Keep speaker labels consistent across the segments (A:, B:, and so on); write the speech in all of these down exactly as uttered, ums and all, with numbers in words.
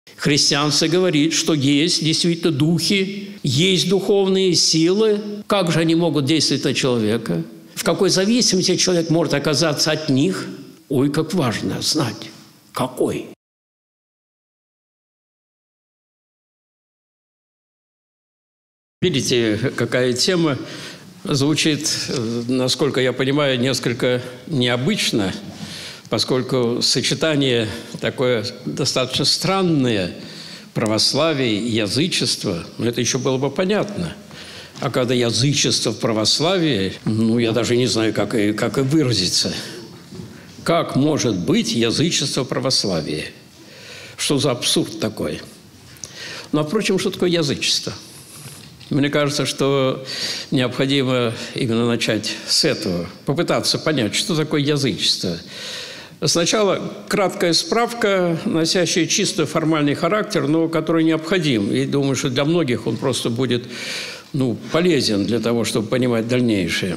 A: Христианство говорит, что есть действительно духи, есть духовные силы. Как же они могут действовать на человека? В какой зависимости человек может оказаться от них? Ой, как важно знать, какой. Видите, какая тема звучит, насколько я понимаю, несколько необычно, поскольку сочетание такое достаточно странное – православие и язычество, ну, это еще было бы понятно. А когда язычество в православии, ну, я даже не знаю, как и, как и выразиться. Как может быть язычество в православии? Что за абсурд такой? Ну, а впрочем, что такое язычество? Мне кажется, что необходимо именно начать с этого, попытаться понять, что такое язычество. Сначала краткая справка, носящая чисто формальный характер, но который необходим. И думаю, что для многих он просто будет, ну, полезен для того, чтобы понимать дальнейшее.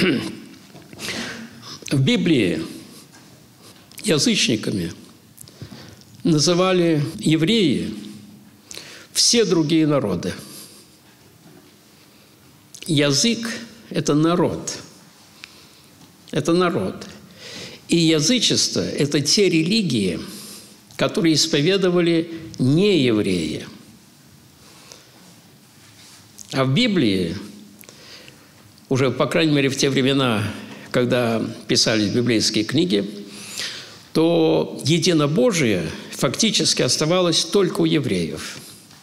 A: В Библии язычниками называли евреи все другие народы. Язык – это народ. Это народ. И язычество – это те религии, которые исповедовали не евреи. А в Библии, уже, по крайней мере, в те времена, когда писались библейские книги, то единобожие фактически оставалось только у евреев.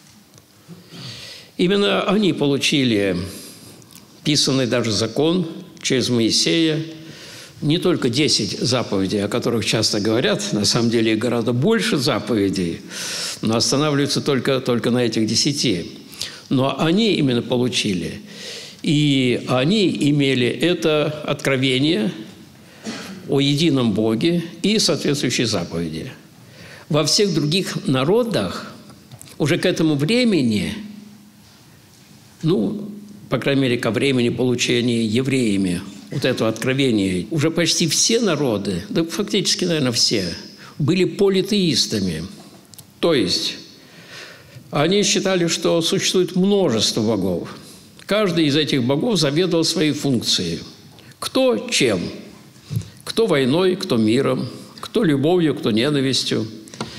A: Именно они получили писанный даже закон через Моисея, не только десять заповедей, о которых часто говорят, на самом деле гораздо больше заповедей, но останавливаются только, только на этих десяти. Но они именно получили. И они имели это откровение о едином Боге и соответствующие заповеди. Во всех других народах уже к этому времени, ну, по крайней мере, ко времени получения евреями вот этого откровения, уже почти все народы, да фактически, наверное, все, были политеистами. То есть они считали, что существует множество богов. Каждый из этих богов заведовал своей функцией. Кто чем? Кто войной, кто миром, кто любовью, кто ненавистью,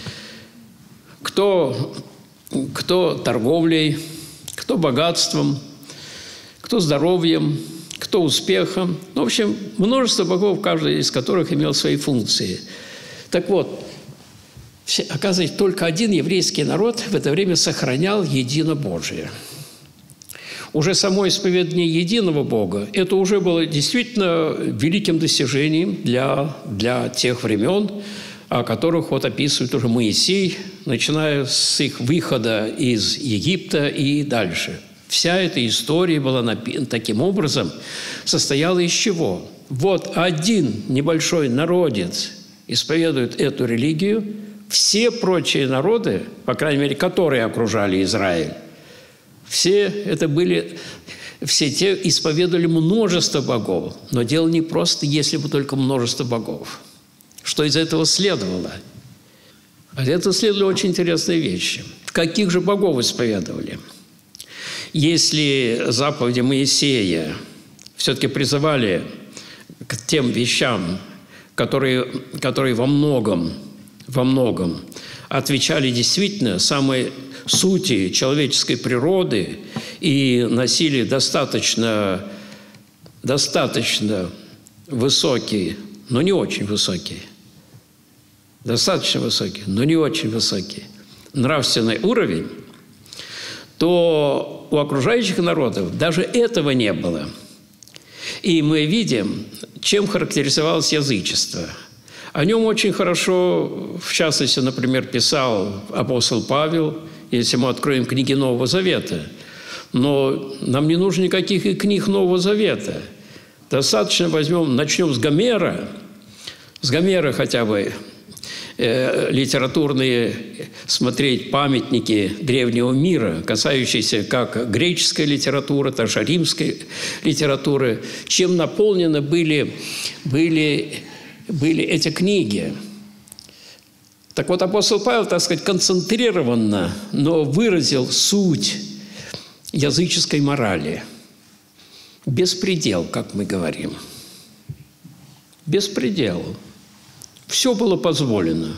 A: кто, кто торговлей, кто богатством, кто здоровьем, кто успехом. Ну, в общем, множество богов, каждый из которых имел свои функции. Так вот, оказывается, только один еврейский народ в это время сохранял единобожие. Уже само исповедание единого Бога – это уже было действительно великим достижением для, для тех времен, о которых вот описывает уже Моисей, начиная с их выхода из Египта и дальше. Вся эта история была написана таким образом, состояла из чего? Вот один небольшой народец исповедует эту религию, все прочие народы, по крайней мере, которые окружали Израиль, все это были, все те исповедовали множество богов. Но дело не просто, если бы только множество богов. Что из этого следовало? От этого следовали очень интересные вещи. Каких же богов исповедовали? Если заповеди Моисея все-таки призывали к тем вещам, которые, которые во многом, во многом отвечали действительно самой сути человеческой природы и носили достаточно, достаточно высокий, но не очень высокий, достаточно высокий, но не очень высокий нравственный уровень, то у окружающих народов даже этого не было. И мы видим, чем характеризовалось язычество. О нем очень хорошо, в частности, например, писал апостол Павел, если мы откроем книги Нового Завета. Но нам не нужно никаких и книг Нового Завета. Достаточно возьмем, начнем с Гомера, с Гомера хотя бы, э, литературные, смотреть памятники древнего мира, касающиеся как греческой литературы, так и римской литературы, чем наполнены были, были, были эти книги. Так вот, апостол Павел, так сказать, концентрированно, но выразил суть языческой морали. Беспредел, как мы говорим. Беспредел. Все было позволено.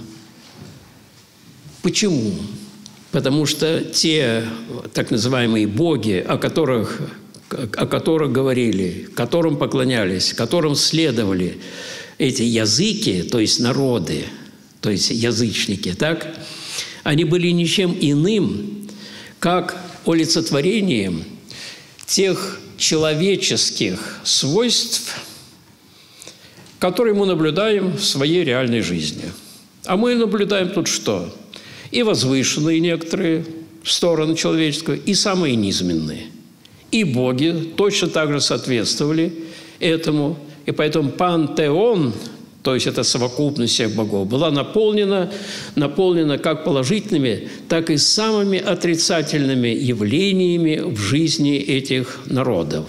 A: Почему? Потому что те так называемые боги, о которых, о которых говорили, которым поклонялись, которым следовали эти языки, то есть народы, то есть язычники, так, они были ничем иным, как олицетворением тех человеческих свойств, которые мы наблюдаем в своей реальной жизни. А мы наблюдаем тут что? И возвышенные некоторые стороны человеческого, и самые низменные. И боги точно так же соответствовали этому. И поэтому пантеон, то есть это совокупность всех богов, была наполнена, наполнена как положительными, так и самыми отрицательными явлениями в жизни этих народов.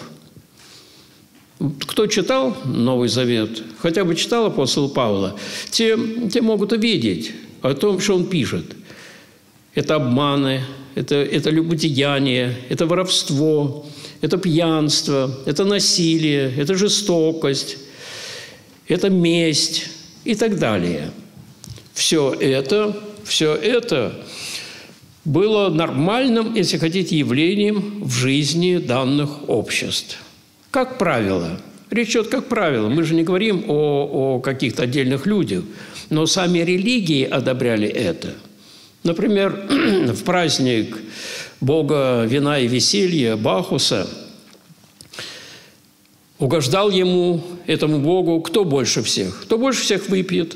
A: Кто читал Новый Завет, хотя бы читал апостола Павла, те, те могут увидеть о том, что он пишет. Это обманы, это, это любодеяние, это воровство, это пьянство, это насилие, это жестокость, это месть и так далее. Все это, все это было нормальным, если хотите, явлением в жизни данных обществ. Как правило, речь идет как правило, мы же не говорим о, о каких-то отдельных людях, но сами религии одобряли это. Например, в праздник бога вина и веселья Бахуса угождал ему, этому богу, кто больше всех? Кто больше всех выпьет?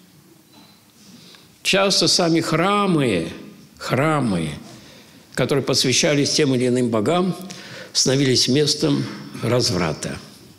A: Часто сами храмы, храмы, которые посвящались тем или иным богам, становились местом разврата.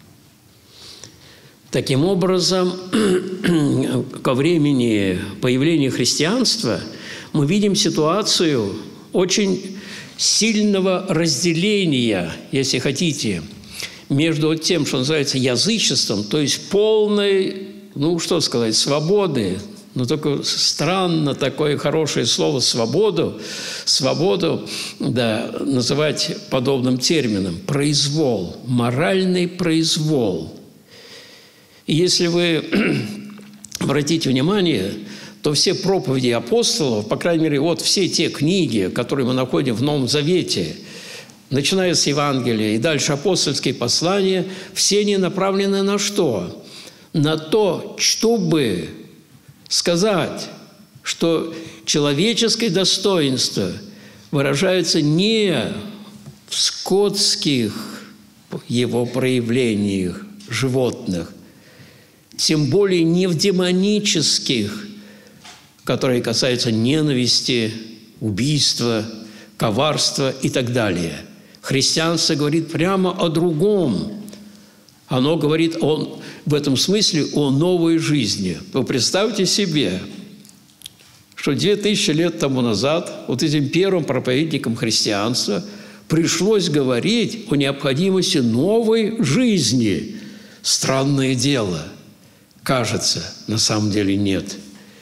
A: Таким образом, ко времени появления христианства мы видим ситуацию очень сильного разделения, если хотите, между тем, что называется язычеством, то есть полной, ну, что сказать, свободы, но только странно такое хорошее слово «свободу», свободу, да, называть подобным термином – произвол, моральный произвол. И если вы обратите внимание, то все проповеди апостолов, по крайней мере, вот все те книги, которые мы находим в Новом Завете, начиная с Евангелия и дальше апостольские послания, все они направлены на что? На то, чтобы сказать, что человеческое достоинство выражается не в скотских его проявлениях животных, тем более не в демонических, которые касаются ненависти, убийства, коварства и так далее. Христианство говорит прямо о другом. Оно говорит о, в этом смысле о новой жизни. Вы представьте себе, что две тысячи лет тому назад вот этим первым проповедникам христианства пришлось говорить о необходимости новой жизни. Странное дело. Кажется, на самом деле нет.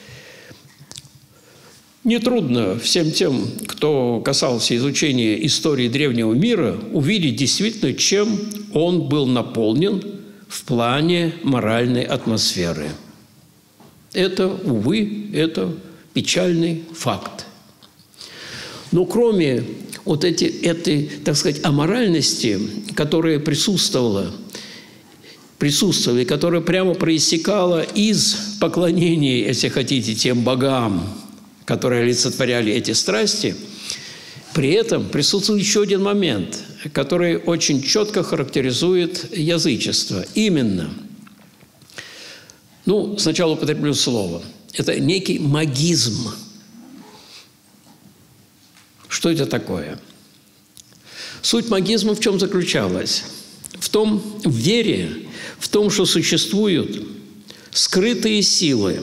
A: Нетрудно всем тем, кто касался изучения истории древнего мира, увидеть действительно, чем он был наполнен в плане моральной атмосферы. Это, увы, это печальный факт. Но кроме вот эти, этой, так сказать, аморальности, которая присутствовала, присутствовала и которая прямо проистекала из поклонения, если хотите, тем богам, которые олицетворяли эти страсти, при этом присутствует еще один момент, который очень четко характеризует язычество. Именно, ну, сначала употреблю слово, это некий магизм. Что это такое? Суть магизма в чем заключалась? В том, в вере, в том, что существуют скрытые силы.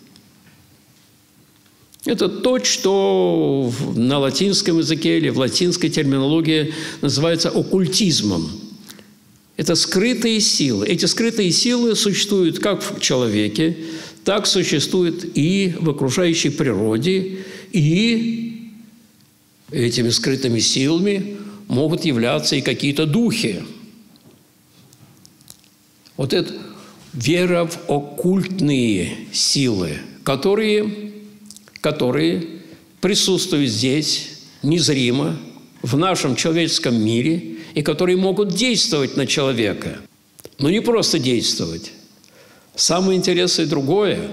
A: Это то, что на латинском языке или в латинской терминологии называется оккультизмом. Это скрытые силы. Эти скрытые силы существуют как в человеке, так существует и в окружающей природе, и этими скрытыми силами могут являться и какие-то духи. Вот это вера в оккультные силы, которые, которые присутствуют здесь незримо, в нашем человеческом мире, и которые могут действовать на человека. Но не просто действовать. Самое интересное другое.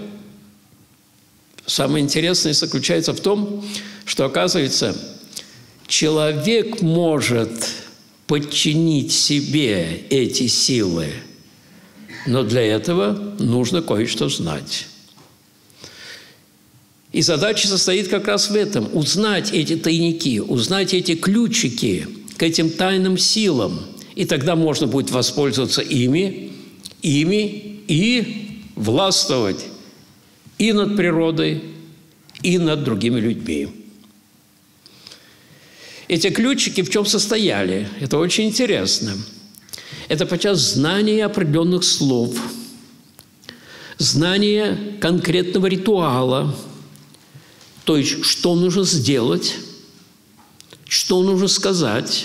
A: Самое интересное заключается в том, что, оказывается, человек может подчинить себе эти силы, но для этого нужно кое-что знать. И задача состоит как раз в этом – узнать эти тайники, узнать эти ключики к этим тайным силам. И тогда можно будет воспользоваться ими, ими и властвовать и над природой, и над другими людьми. Эти ключики в чем состояли? Это очень интересно. Это подчас знание определенных слов, знание конкретного ритуала, то есть что нужно сделать, что нужно сказать,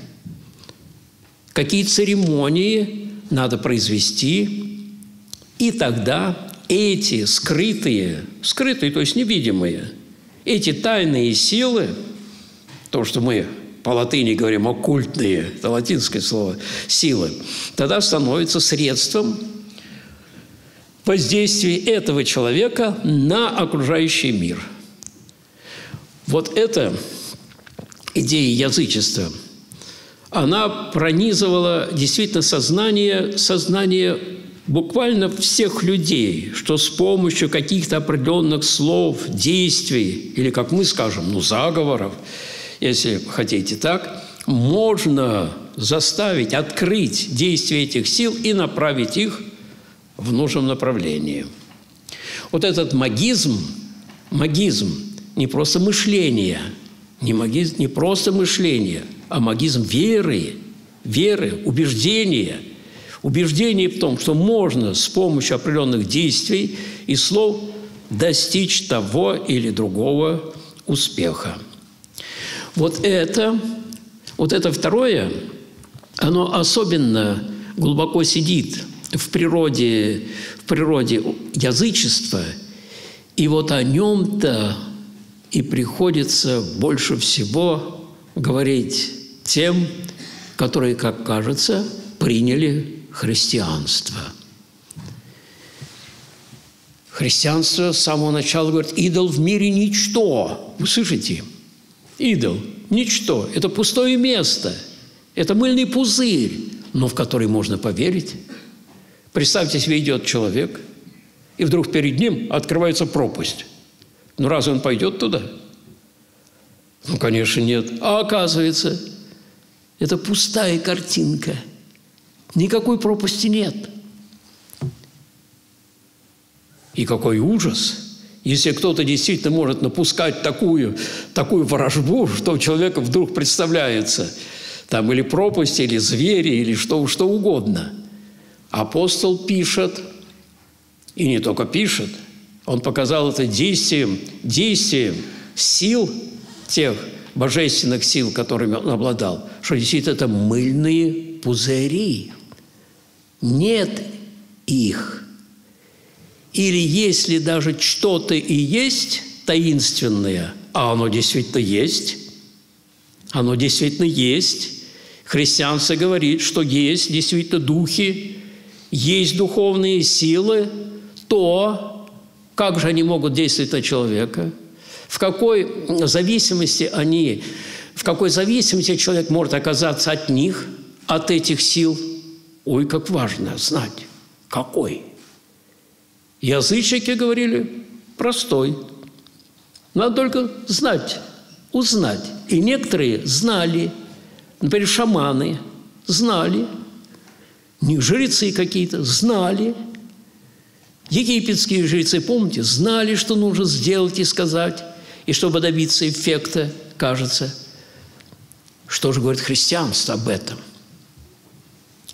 A: какие церемонии надо произвести, и тогда эти скрытые, скрытые, то есть невидимые, эти тайные силы, то, что мы по латыни говорим оккультные, это латинское слово, силы, тогда становятся средством воздействия этого человека на окружающий мир. Вот эта идея язычества, она пронизывала действительно сознание, сознание буквально всех людей, что с помощью каких-то определенных слов, действий, или, как мы скажем, ну, заговоров, если хотите так, можно заставить, открыть действие этих сил и направить их в нужном направлении. Вот этот магизм, магизм не просто мышление, не, магизм, не просто мышление, а магизм веры, веры, убеждения, убеждение в том, что можно с помощью определенных действий и слов достичь того или другого успеха. Вот это, вот это второе, оно особенно глубоко сидит в природе, в природе язычества, и вот о нем-то и приходится больше всего говорить тем, которые, как кажется, приняли христианство. Христианство с самого начала говорит: идол в мире – ничто. Вы слышите? Идол – ничто. Это пустое место. Это мыльный пузырь, но в который можно поверить. Представьте себе, идет человек, и вдруг перед ним открывается пропасть. Ну, разве он пойдет туда? Ну, конечно, нет. А оказывается, это пустая картинка. Никакой пропасти нет. И какой ужас, если кто-то действительно может напускать такую, такую ворожбу, что у человека вдруг представляется там или пропасть, или звери, или что, что угодно. Апостол пишет, и не только пишет, он показал это действием, действием сил, тех божественных сил, которыми он обладал, что действительно это мыльные пузыри. Нет их. Или если даже что-то и есть таинственное, а оно действительно есть, оно действительно есть, христианство говорит, что есть действительно духи, есть духовные силы, то как же они могут действовать на человека? В какой зависимости они, в какой зависимости человек может оказаться от них, от этих сил? Ой, как важно знать, какой. Язычники говорили: простой. Надо только знать, узнать. И некоторые знали, например, шаманы знали, не жрецы какие-то знали. Египетские жрецы, помните, знали, что нужно сделать и сказать, и чтобы добиться эффекта, кажется. Что же говорит христианство об этом?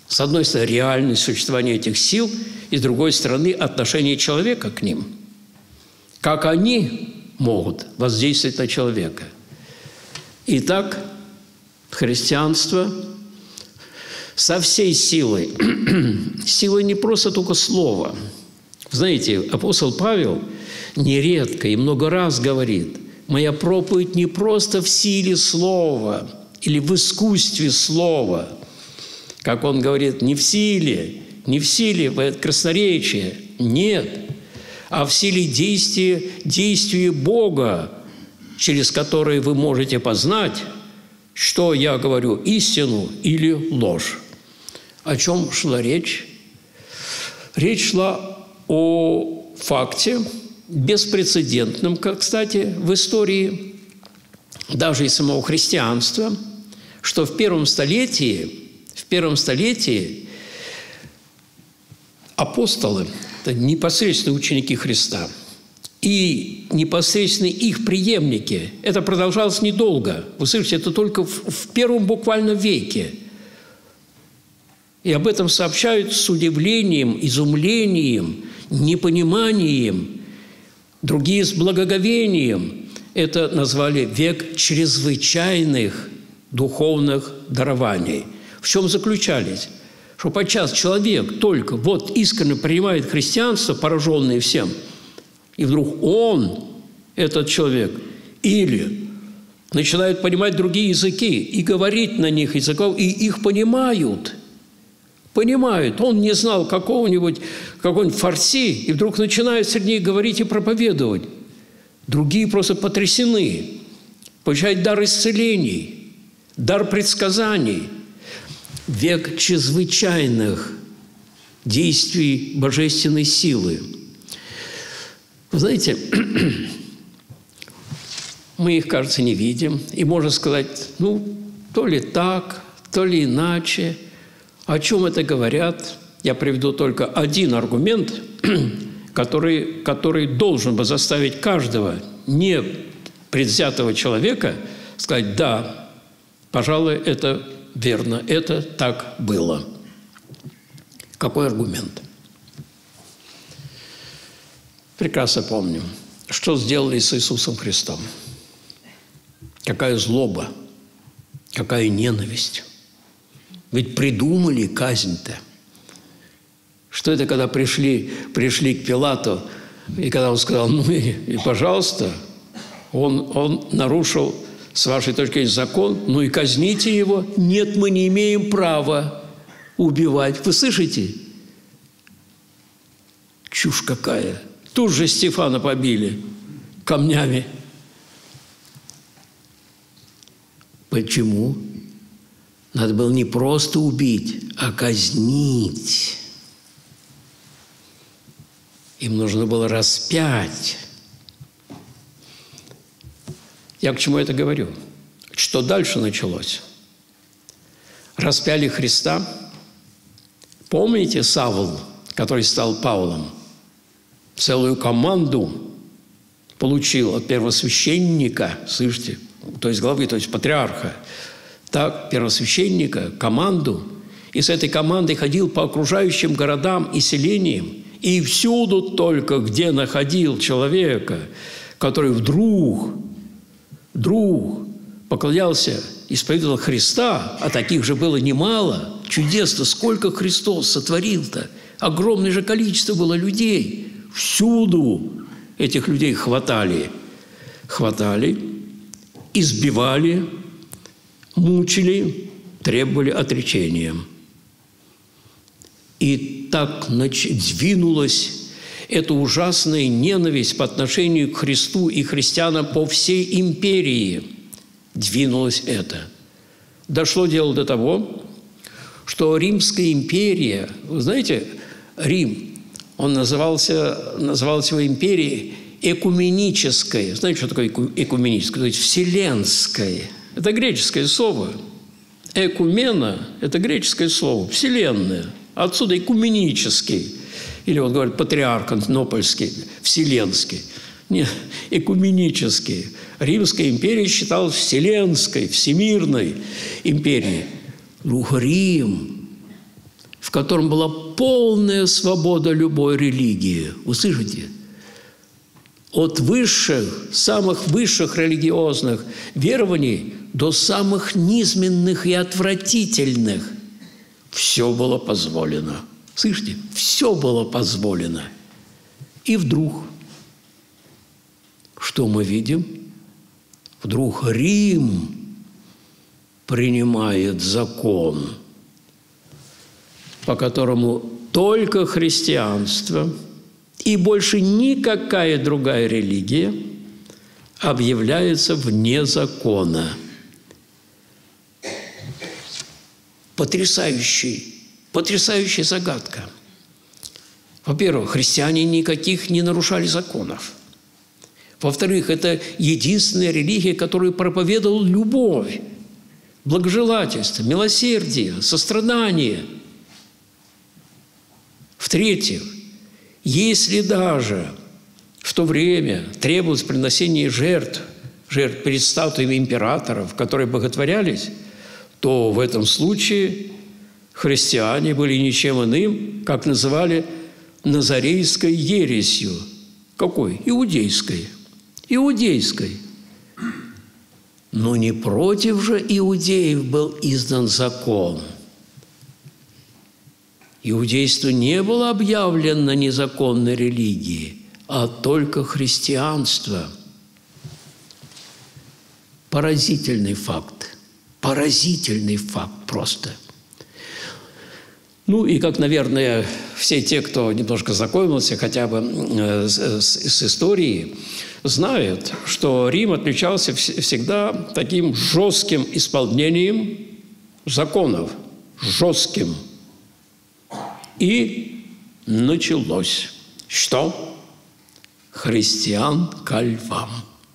A: С одной стороны, реальность существования этих сил, и с другой стороны, отношение человека к ним. Как они могут воздействовать на человека. Итак, христианство со всей силой. Сила не просто только слова. Знаете, апостол Павел нередко и много раз говорит: «Моя проповедь не просто в силе слова или в искусстве слова». Как он говорит, не в силе, не в силе красноречия, нет, а в силе действия, действия Бога, через которое вы можете познать, что я говорю, истину или ложь. О чем шла речь? Речь шла о факте, беспрецедентном, кстати, в истории даже и самого христианства, что в первом столетии, в первом столетии апостолы, это непосредственно ученики Христа, и непосредственно их преемники, это продолжалось недолго. Вы слышите, это только в, в первом буквально веке. И об этом сообщают с удивлением, изумлением, непониманием, другие с благоговением. Это назвали век чрезвычайных духовных дарований. В чем заключались? Что подчас человек только вот искренне принимает христианство, пораженный всем, и вдруг он, этот человек, или начинает понимать другие языки и говорить на них языков, и их понимают. Понимают. Он не знал какого-нибудь, какой-нибудь фарси, и вдруг начинает среди них говорить и проповедовать. Другие просто потрясены. Получают дар исцелений, дар предсказаний. Век чрезвычайных действий божественной силы. Вы знаете, мы их, кажется, не видим. И можно сказать, ну, то ли так, то ли иначе. О чем это говорят? Я приведу только один аргумент, который, который должен бы заставить каждого непредвзятого человека сказать, да, пожалуй, это верно, это так было. Какой аргумент? Прекрасно помним, что сделали с Иисусом Христом. Какая злоба, какая ненависть. Ведь придумали казнь-то. Что это, когда пришли, пришли к Пилату, и когда он сказал, ну и, и пожалуйста, он, он нарушил, с вашей точки зрения, закон, ну и казните его. Нет, мы не имеем права убивать. Вы слышите? Чушь какая. Тут же Стефана побили камнями. Почему? Надо было не просто убить, а казнить. Им нужно было распять. Я к чему это говорю? Что дальше началось? Распяли Христа. Помните Савл, который стал Павлом? Целую команду получил от первосвященника, слышите, то есть главы, то есть патриарха, так, первосвященника, команду. И с этой командой ходил по окружающим городам и селениям. И всюду только, где находил человека, который вдруг, вдруг поклонялся, исповедовал Христа, а таких же было немало, чудесно, сколько Христос сотворил-то, огромное же количество было людей. Всюду этих людей хватали, хватали, избивали, мучили, требовали отречения. И так двинулась эта ужасная ненависть по отношению к Христу и христианам по всей империи. Двинулось это. Дошло дело до того, что Римская империя, вы знаете, Рим, он назывался, назывался его империей экуменической. Знаете, что такое экуменическое? То есть вселенской. Это греческое слово. Экумена – это греческое слово. Вселенная. Отсюда экуменический. Или он говорит патриарх Константинопольский, вселенский. Нет, экуменический. Римская империя считалась вселенской, всемирной империей. Ну, Рим в котором была полная свобода любой религии. Вы слышите? От высших, самых высших религиозных верований до самых низменных и отвратительных. Все было позволено. Слышите? Все было позволено. И вдруг, что мы видим? Вдруг Рим принимает закон, по которому только христианство и больше никакая другая религия объявляется вне закона. Потрясающий, потрясающая загадка. Во-первых, христиане никаких не нарушали законов. Во-вторых, это единственная религия, которая проповедовала любовь, благожелательство, милосердие, сострадание. В-третьих, если даже в то время требовалось приносение жертв, жертв перед статуями императоров, которые боготворялись, то в этом случае христиане были ничем иным, как называли назарейской ересью. Какой? Иудейской. Иудейской. Но не против же иудеев был издан закон. Иудейство не было объявлено незаконной религией, а только христианство. Поразительный факт. Поразительный факт просто. Ну и как, наверное, все те, кто немножко знакомился хотя бы с, с историей, знают, что Рим отличался всегда таким жестким исполнением законов. Жестким. И началось. Что? Христиан ко львам.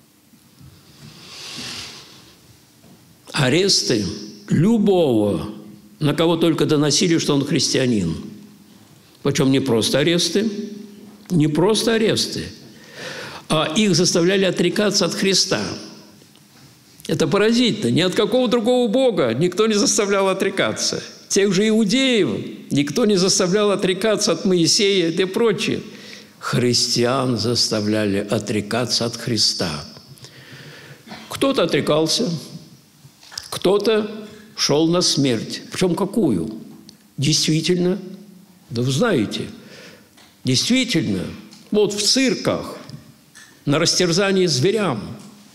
A: Аресты любого, на кого только доносили, что он христианин. Причем не просто аресты, не просто аресты, а их заставляли отрекаться от Христа. Это поразительно. Ни от какого другого бога никто не заставлял отрекаться. Тех же иудеев никто не заставлял отрекаться от Моисея и прочее. Христиан заставляли отрекаться от Христа. Кто-то отрекался, кто-то шел на смерть. Причем какую? Действительно, да вы знаете, действительно, вот в цирках, на растерзании зверям.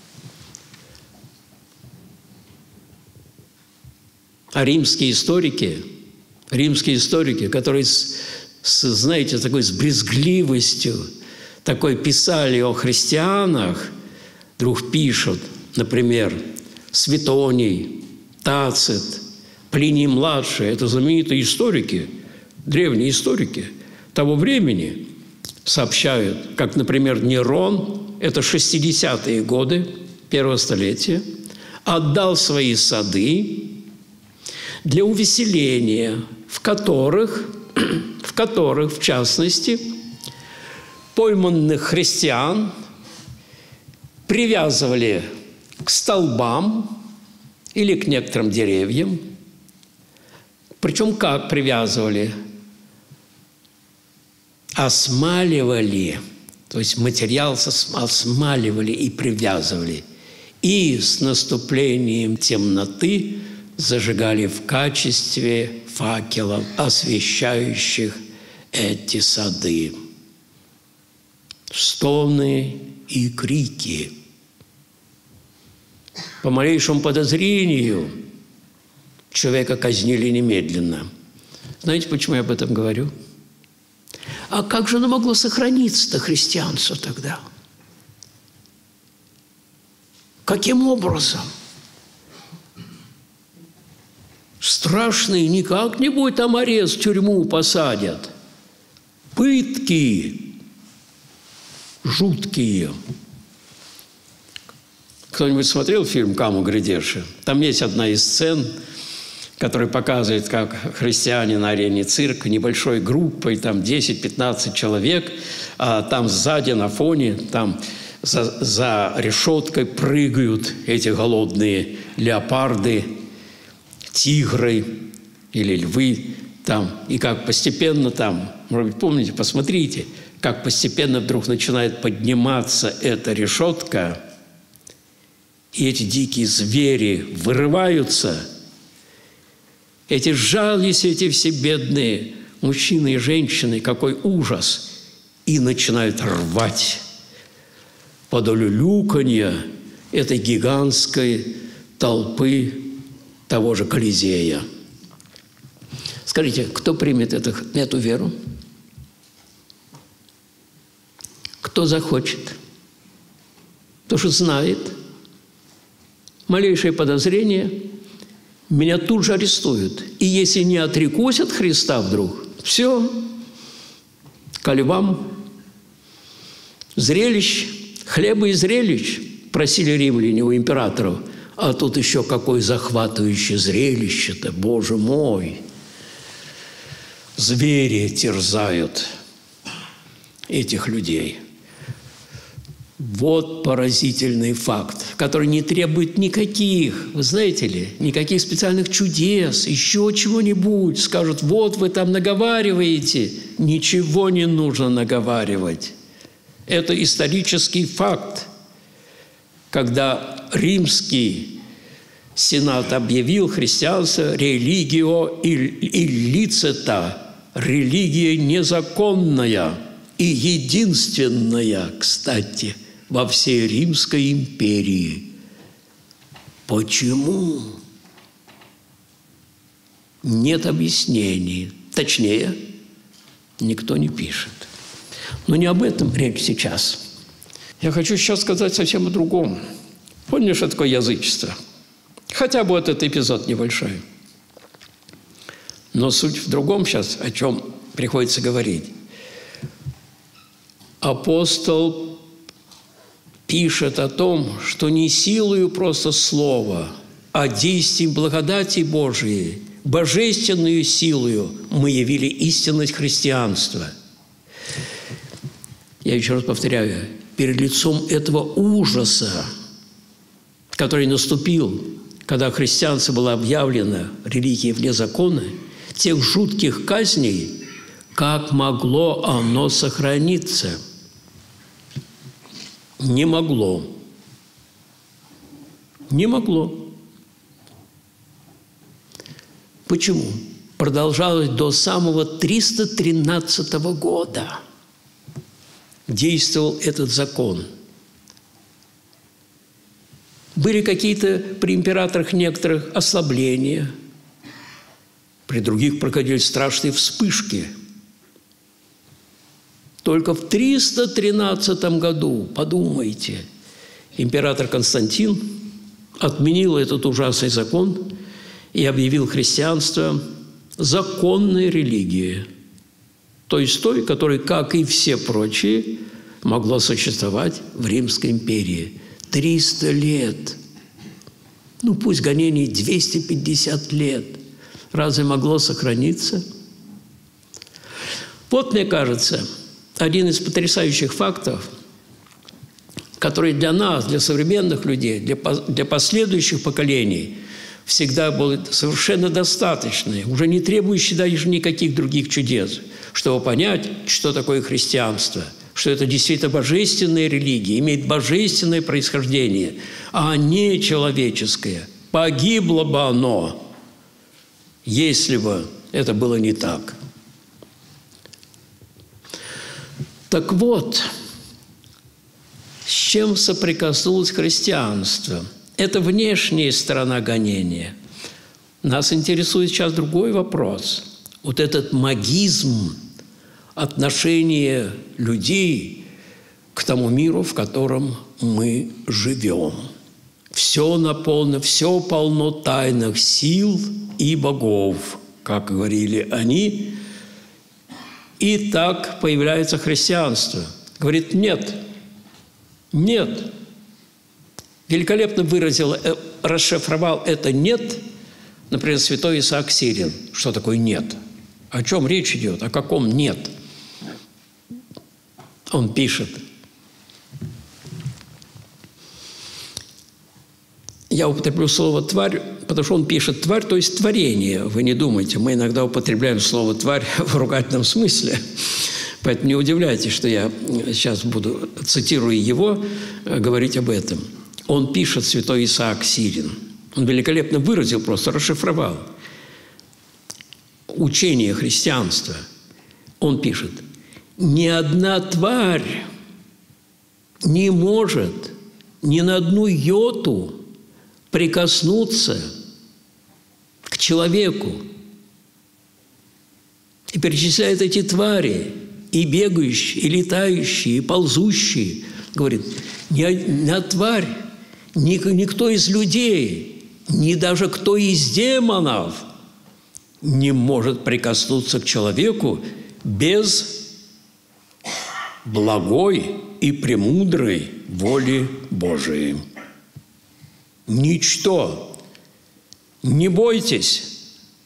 A: А римские историки, римские историки, которые, с, с, знаете, такой с брезгливостью такой писали о христианах, вдруг пишут, например, Светоний, Тацит, Плиний-младший – это знаменитые историки, древние историки того времени, сообщают, как, например, Нерон, это шестидесятые годы первого столетия, отдал свои сады для увеселения, в которых, в которых, в частности, пойманных христиан привязывали к столбам или к некоторым деревьям. Причем как привязывали? Осмаливали, то есть материал осмаливали и привязывали. И с наступлением темноты зажигали в качестве факелов, освещающих эти сады. Стоны и крики. По малейшему подозрению человека казнили немедленно. Знаете, почему я об этом говорю? А как же оно могло сохраниться-то, христианство тогда? Каким образом? Страшный, не как-нибудь там арест, в тюрьму посадят. Пытки жуткие. Кто-нибудь смотрел фильм «Камо Грядеши»? Там есть одна из сцен, которая показывает, как христиане на арене цирка небольшой группой, там десять-пятнадцать человек, а там сзади на фоне, там за, за решеткой прыгают эти голодные леопарды, тигры или львы, там, и как постепенно там, может быть, помните, посмотрите, как постепенно вдруг начинает подниматься эта решетка, и эти дикие звери вырываются, эти жались, эти все бедные мужчины и женщины, какой ужас, и начинают рвать под улюлюканье этой гигантской толпы того же Колизея. Скажите, кто примет это, эту веру? Кто захочет? Кто же знает? Малейшее подозрение, меня тут же арестуют. И если не отрекусь от Христа вдруг, все, коли вам зрелищ, хлеба и зрелищ, просили римляне у императоров, а тут еще какое захватывающее зрелище-то, Боже мой! Звери терзают этих людей. Вот поразительный факт, который не требует никаких, вы знаете ли, никаких специальных чудес, еще чего-нибудь. Скажут, вот вы там наговариваете. Ничего не нужно наговаривать. Это исторический факт. Когда римский сенат объявил христианство «религио иллицета», религия незаконная и единственная, кстати, во всей Римской империи. Почему? Нет объяснений. Точнее, никто не пишет. Но не об этом речь сейчас. Я хочу сейчас сказать совсем о другом. Поняли, что такое язычество? Хотя бы вот этот эпизод небольшой. Но суть в другом сейчас, о чем приходится говорить. Апостол пишет о том, что не силою просто слова, а действием благодати Божией, божественную силою мы явили истинность христианства. Я еще раз повторяю, перед лицом этого ужаса, который наступил, когда христианство было объявлено религией вне закона, тех жутких казней, как могло оно сохраниться? Не могло. Не могло. Почему? Продолжалось до самого триста тринадцатого года. Действовал этот закон. Были какие-то при императорах некоторых ослабления, при других проходили страшные вспышки. Только в триста тринадцатом году, подумайте, император Константин отменил этот ужасный закон и объявил христианство законной религией. То есть той, которая, как и все прочие, могла существовать в Римской империи. триста лет. Ну, пусть гонений двести пятьдесят лет. Разве могло сохраниться? Вот, мне кажется, один из потрясающих фактов, который для нас, для современных людей, для, для последующих поколений всегда был совершенно достаточный, уже не требующий даже никаких других чудес, чтобы понять, что такое христианство, что это действительно божественная религия, имеет божественное происхождение, а не человеческое. Погибло бы оно, если бы это было не так. Так вот, с чем соприкоснулось христианство? Это внешняя сторона гонения. Нас интересует сейчас другой вопрос. Вот этот магизм отношения людей к тому миру, в котором мы живем. Все наполнено, все полно тайных сил и богов, как говорили они. И так появляется христианство. Говорит, нет, нет. Великолепно выразил, расшифровал это «нет», например, святой Исаак Сирин. Что такое «нет»? О чем речь идет? О каком «нет»? Он пишет. я употреблю слово «тварь», потому что он пишет «тварь», то есть творение. Вы не думайте, мы иногда употребляем слово «тварь» в ругательном смысле. Поэтому не удивляйтесь, что я сейчас буду, цитируя его, говорить об этом. Он пишет, святой Исаак Сирин. Он великолепно выразил, просто расшифровал учение христианства. Он пишет: «Ни одна тварь не может ни на одну йоту прикоснуться к человеку». И перечисляет эти твари, и бегающие, и летающие, и ползущие. Говорит, ни одна тварь, ни, никто из людей, ни даже кто из демонов не может прикоснуться к человеку без благой и премудрой воли Божией. Ничто. Не бойтесь.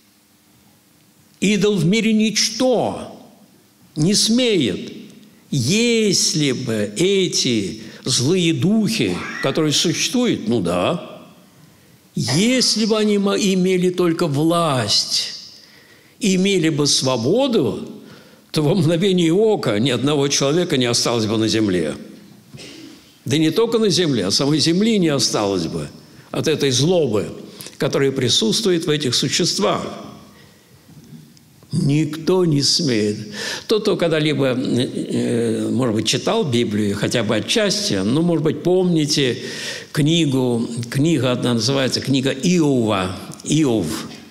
A: Идол в мире ничто не смеет. Если бы эти злые духи, которые существуют, ну да, если бы они имели только власть, имели бы свободу, то во мгновение ока ни одного человека не осталось бы на земле. Да не только на земле, а самой земли не осталось бы от этой злобы, которая присутствует в этих существах. Никто не смеет. Тот, кто когда-либо, может быть, читал Библию, хотя бы отчасти, ну, может быть, помните книгу, книга одна называется «Книга Иова», Иов.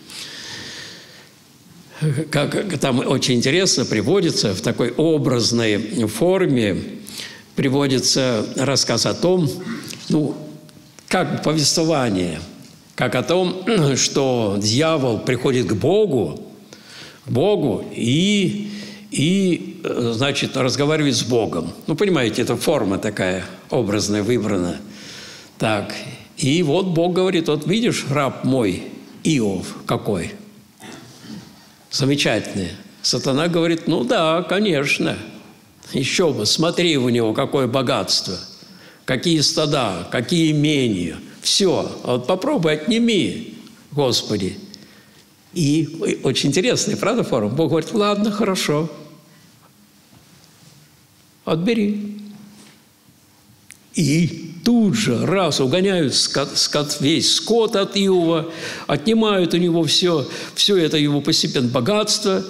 A: Как там очень интересно приводится, в такой образной форме приводится рассказ о том, ну, как повествование, как о том, что дьявол приходит к Богу, Богу и, и, значит, разговаривает с Богом. Ну, понимаете, это форма такая образная выбрана. Так, и вот Бог говорит, вот видишь, раб мой, Иов какой? Замечательный. Сатана говорит, ну да, конечно. Еще бы, смотри у него, какое богатство, какие стада, какие имения. Все. А вот попробуй отними, Господи. И очень интересная, правда, форма? Бог говорит, ладно, хорошо. Отбери. И тут же раз угоняют скот, скот, весь скот от Иова, отнимают у него все, все это его постепенно богатство.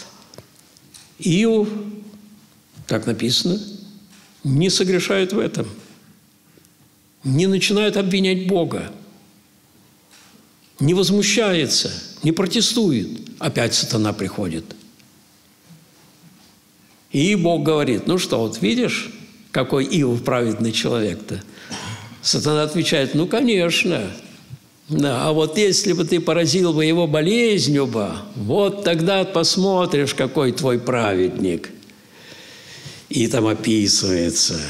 A: Иов, так написано, не согрешает в этом, не начинает обвинять Бога, не возмущается, не протестует. Опять сатана приходит. И Бог говорит, ну что, вот видишь, какой Иов праведный человек-то? Сатана отвечает, ну, конечно. Да, а вот если бы ты поразил бы его болезнью бы, вот тогда посмотришь, какой твой праведник. И там описывается.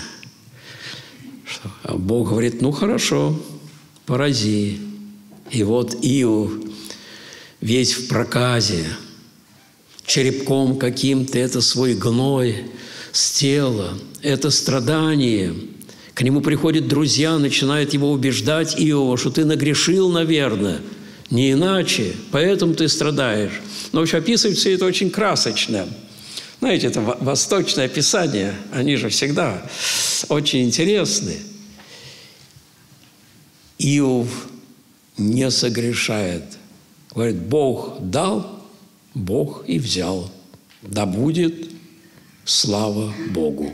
A: А Бог говорит, ну, хорошо, порази. И вот Иов весь в проказе, черепком каким-то, это свой гной с тела, это страдание. К нему приходят друзья, начинают его убеждать, Иова, что ты нагрешил, наверное, не иначе, поэтому ты страдаешь. Но вообще описывает все это очень красочно. Знаете, это восточное писание, они же всегда очень интересны. Иов не согрешает. Говорит, Бог дал, Бог и взял. Да будет слава Богу.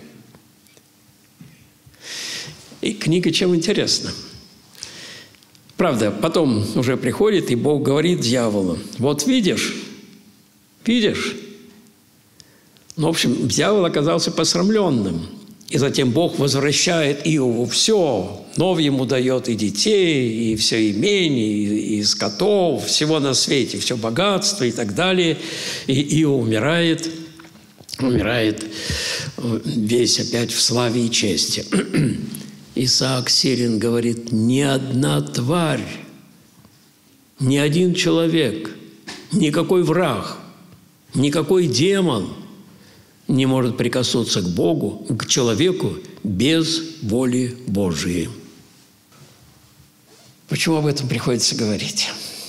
A: И книга чем интересна. Правда, потом уже приходит, и Бог говорит дьяволу, вот видишь, видишь? Ну, в общем, дьявол оказался посрамленным. И затем Бог возвращает Иову все. Нов ему дает и детей, и все имение, и, и скотов, всего на свете, все богатство и так далее. И Иов умирает, умирает весь опять в славе и чести. Исаак Сирин говорит, ни одна тварь, ни один человек, никакой враг, никакой демон не может прикоснуться к Богу, к человеку без воли Божией. Почему об этом приходится говорить?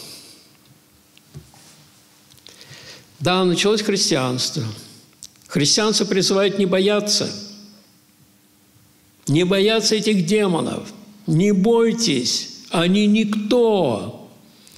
A: Да, началось христианство. Христианство призывает не бояться. Не бояться этих демонов. Не бойтесь, они никто.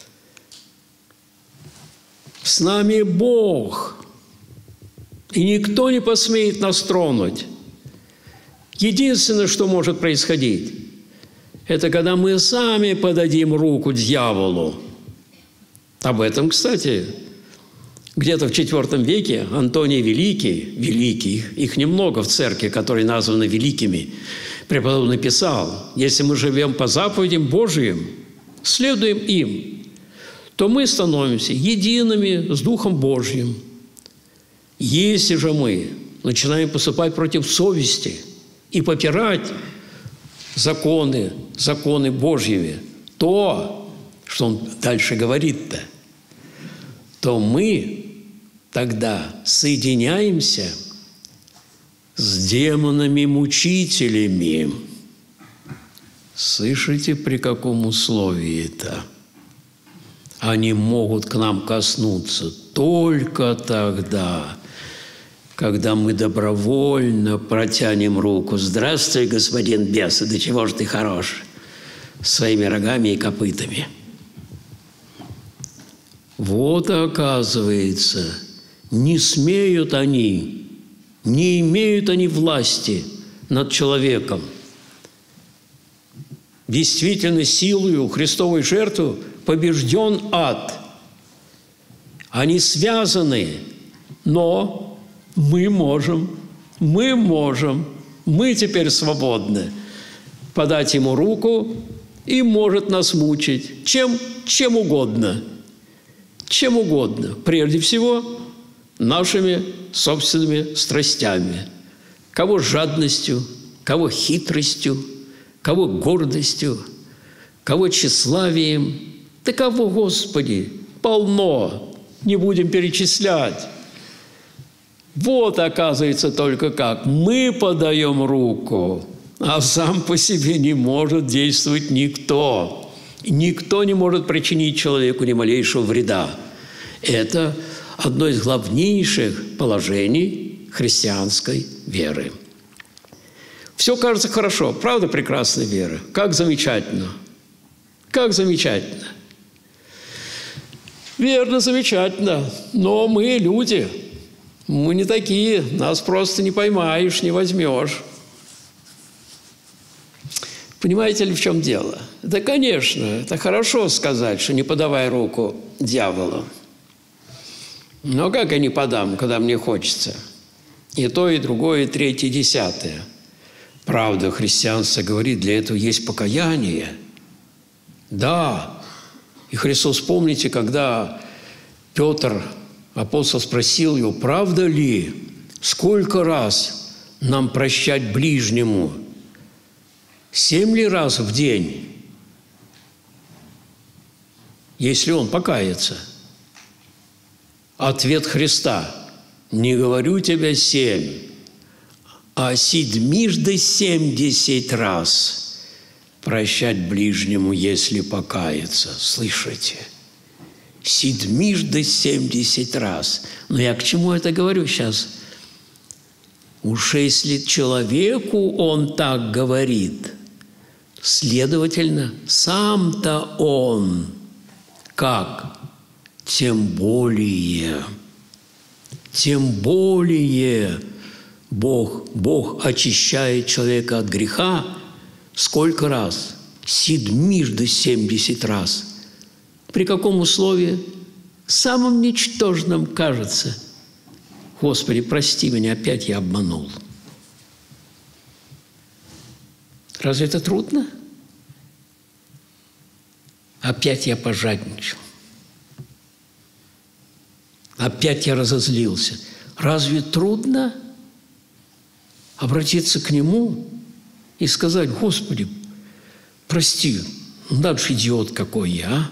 A: С нами Бог. И никто не посмеет нас тронуть. Единственное, что может происходить, это когда мы сами подадим руку дьяволу. Об этом, кстати, где-то в четвёртом веке Антоний Великий, великий, их немного в церкви, которые названы великими, преподобный писал: если мы живем по заповедям Божьим, следуем им, то мы становимся едиными с Духом Божьим. Если же мы начинаем поступать против совести и попирать законы, законы Божьими, то, что он дальше говорит-то, то мы тогда соединяемся с демонами-мучителями. Слышите, при каком условии это? Они могут к нам коснуться только тогда, когда мы добровольно протянем руку. «Здравствуй, господин бес, до чего же ты хорош?» Своими рогами и копытами. Вот, оказывается, не смеют они, не имеют они власти над человеком. Действительно, силою Христовой жертвы побежден ад. Они связаны, но мы можем, мы можем, мы теперь свободны подать ему руку, и может нас мучить чем, чем угодно. Чем угодно. Прежде всего, нашими собственными страстями. Кого жадностью, кого хитростью, кого гордостью, кого тщеславием. Да кого, Господи, полно, не будем перечислять. Вот, оказывается, только как. Мы подаем руку, а сам по себе не может действовать никто. Никто не может причинить человеку ни малейшего вреда. Это одно из главнейших положений христианской веры. Все кажется хорошо. Правда, прекрасная вера? Как замечательно. Как замечательно. Верно, замечательно. Но мы люди. Мы не такие. Нас просто не поймаешь, не возьмешь. Понимаете ли, в чем дело? Да, конечно, это хорошо сказать, что не подавай руку дьяволу. Но как я не подам, когда мне хочется? И то, и другое, и третье, и десятое. Правда, христианство говорит, для этого есть покаяние. Да. И Христос, помните, когда Петр, апостол, спросил его, правда ли, сколько раз нам прощать ближнему? Семь ли раз в день, если он покается? Ответ Христа: не говорю тебе семь, а седьмижды семьдесят раз прощать ближнему, если покается. Слышите? Седьмижды семьдесят раз. Но я к чему это говорю сейчас? Уж если человеку он так говорит, следовательно, сам-то он как? Тем более, тем более Бог, Бог очищает человека от греха сколько раз? Седьмижды семьдесят раз. При каком условии? Самым ничтожным кажется. Господи, прости меня, опять я обманул. Разве это трудно? Опять я пожадничал. Опять я разозлился. Разве трудно обратиться к Нему и сказать: Господи, прости, дальше идиот какой я, а?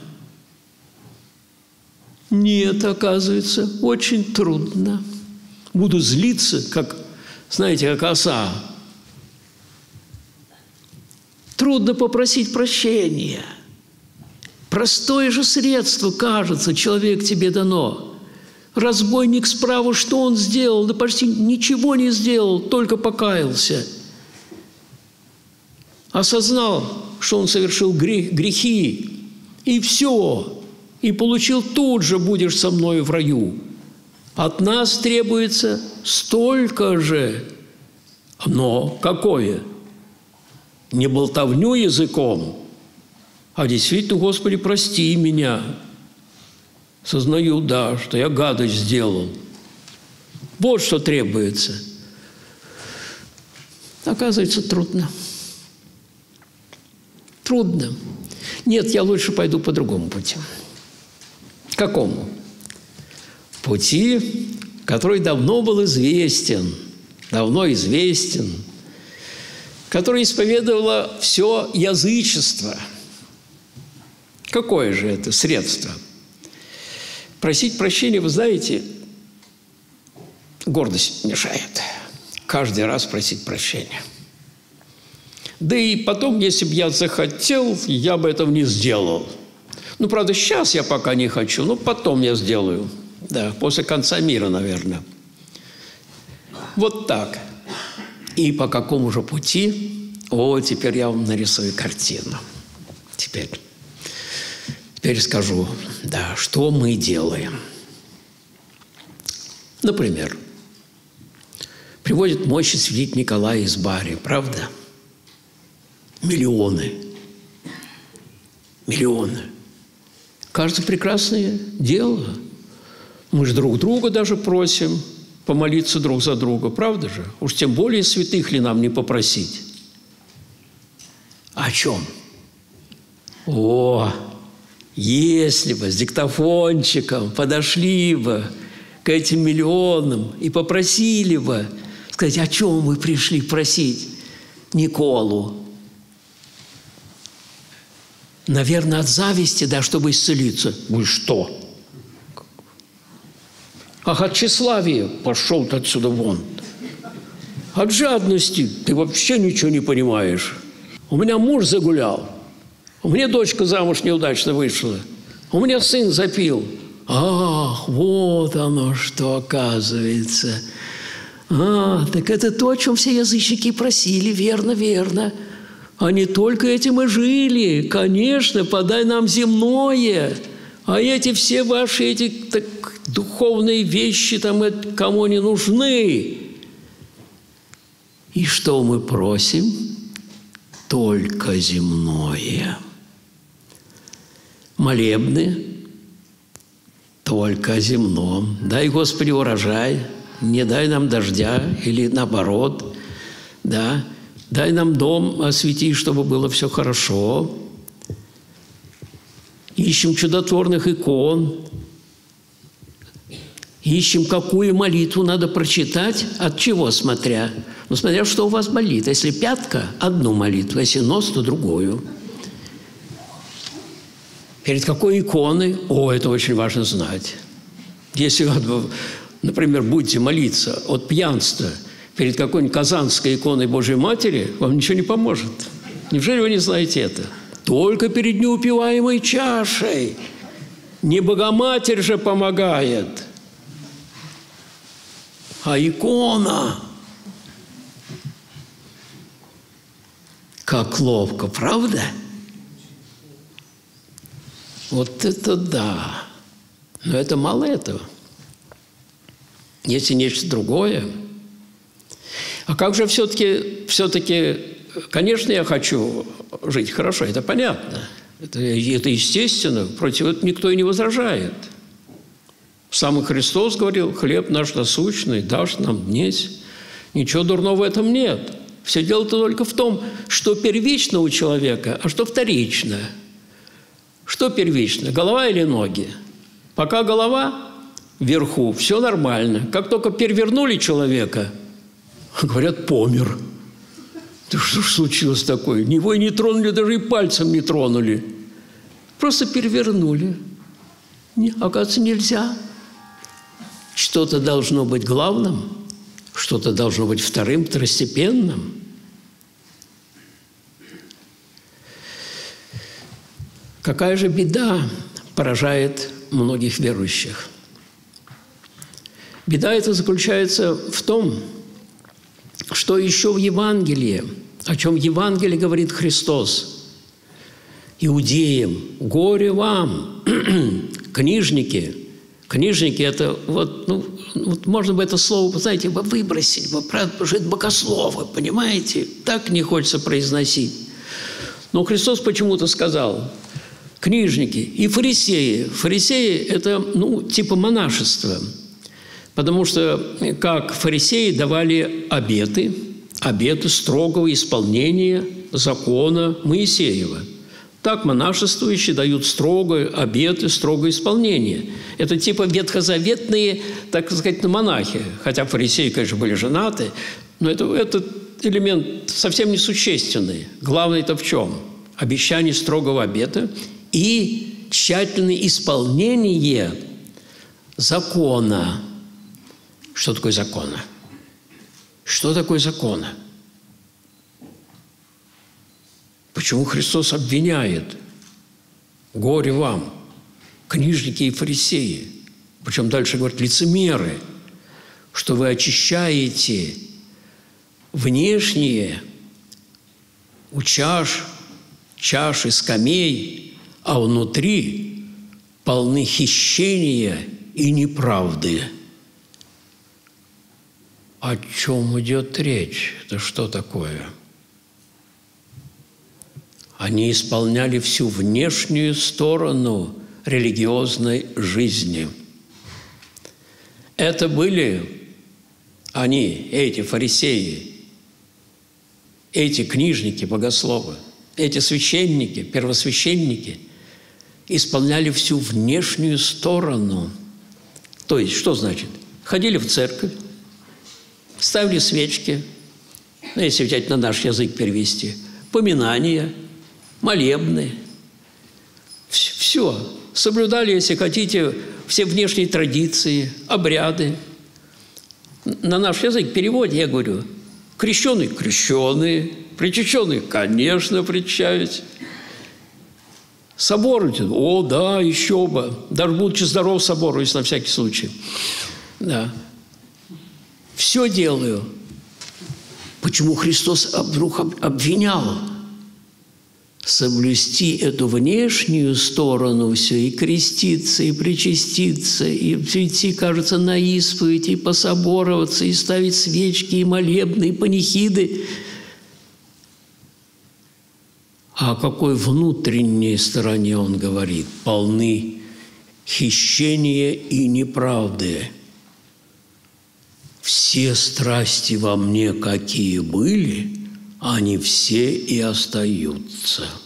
A: Нет, оказывается, очень трудно. Буду злиться, как, знаете, как оса. Трудно попросить прощения. Простое же средство, кажется, человек тебе дано. Разбойник справа, что он сделал? Да почти ничего не сделал, только покаялся. Осознал, что он совершил грех, грехи, и все, и получил тут же «будешь со мною в раю». От нас требуется столько же, но какое? Не болтовню языком, а действительно, Господи, прости меня. Сознаю, да, что я гадость сделал. Вот что требуется. Оказывается, трудно. Трудно. Нет, я лучше пойду по другому пути. Какому? Пути, который давно был известен, давно известен, который исповедовало все язычество. Какое же это средство? Просить прощения, вы знаете, гордость мешает. Каждый раз просить прощения. Да и потом, если бы я захотел, я бы этого не сделал. Ну, правда, сейчас я пока не хочу, но потом я сделаю. Да, после конца мира, наверное. Вот так. И по какому же пути? О, теперь я вам нарисую картину. Теперь. Теперь скажу, да, что мы делаем. Например, приводит мощи святитель Николая из Бари, правда? Миллионы. Миллионы. Кажется, прекрасное дело. Мы же друг друга даже просим помолиться друг за друга, правда же? Уж тем более святых ли нам не попросить? О чем? О, если бы с диктофончиком подошли бы к этим миллионам и попросили бы, сказать, о чем мы пришли просить Николу? Наверное, от зависти, да, чтобы исцелиться. Вы что? Ах, от тщеславия пошел ты отсюда вон. От жадности ты вообще ничего не понимаешь. У меня муж загулял. У меня дочка замуж неудачно вышла. У меня сын запил. Ах, вот оно что оказывается. А, так это то, о чем все язычники просили. Верно, верно. А не только этим и жили. Конечно, подай нам земное. А эти все ваши эти так, духовные вещи там кому не нужны. И что мы просим? Только земное. Молебны только о земном. Дай, Господи, урожай, не дай нам дождя, или наоборот, да. Дай нам дом, освети, чтобы было все хорошо. Ищем чудотворных икон. Ищем, какую молитву надо прочитать, от чего смотря. Ну, смотря, что у вас болит. Если пятка – одну молитву, если нос – то другую. Перед какой иконой? О, это очень важно знать. Если вы, например, будете молиться от пьянства перед какой-нибудь Казанской иконой Божьей Матери, вам ничего не поможет. Неужели вы не знаете это? Только перед неупиваемой чашей. Не Богоматерь же помогает, а икона. Как ловко, правда? Вот это да. Но это мало этого. Есть и нечто другое. А как же все-таки, все-таки, конечно, я хочу жить хорошо, это понятно. Это, это естественно, против этого никто и не возражает. Сам Христос говорил, хлеб наш насущный дашь нам днесь. Ничего дурного в этом нет. Все дело-то только в том, что первично у человека, а что вторично. Что первично, голова или ноги? Пока голова вверху, все нормально. Как только перевернули человека, говорят, помер. Да что ж случилось такое? Его и не тронули, даже и пальцем не тронули. Просто перевернули. Не, оказывается, нельзя. Что-то должно быть главным, что-то должно быть вторым, второстепенным. Какая же беда поражает многих верующих? Беда эта заключается в том, что еще в Евангелии, о чем в Евангелии говорит Христос, иудеям, горе вам, книжники. Книжники – это вот, ну, вот можно бы это слово, знаете, выбросить, потому что это богословы, понимаете? Так не хочется произносить. Но Христос почему-то сказал: книжники и фарисеи. Фарисеи – это, ну, типа монашество. Потому что как фарисеи давали обеты, обеты строгого исполнения закона Моисеева, так монашествующие дают строгое обеты, строгое исполнение. Это типа ветхозаветные, так сказать, монахи. Хотя фарисеи, конечно, были женаты, но это, этот элемент совсем несущественный. Главное-то в чем? Обещание строгого обета и тщательное исполнение закона. Что такое закона? Что такое закона? Почему Христос обвиняет: горе вам, книжники и фарисеи? Причем дальше говорит: лицемеры, что вы очищаете внешние у чаш, чаши, скамей, а внутри полны хищения и неправды. О чем идет речь? Это что такое? Они исполняли всю внешнюю сторону религиозной жизни. Это были они, эти фарисеи, эти книжники, богословы, эти священники, первосвященники исполняли всю внешнюю сторону. То есть, что значит? Ходили в церковь, ставили свечки, ну, если взять на наш язык перевести, поминания, молебны. Все. Соблюдали, если хотите, все внешние традиции, обряды. На наш язык переводе я говорю: крещеные – крещеные, причащенные – конечно, причащаются. Собор – о, да, еще бы. Даже будучи здоров собору, если на всякий случай. Да. Все делаю. Почему Христос вдруг обвинял? Соблюсти эту внешнюю сторону все, и креститься, и причаститься, и идти, кажется, на исповедь, и пособороваться, и ставить свечки, и молебны, и панихиды. А о какой внутренней стороне он говорит? Полны хищения и неправды. Все страсти во мне, какие были, они все и остаются.